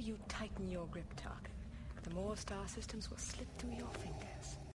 you tighten your grip, Tarkin, the more star systems will slip through your fingers.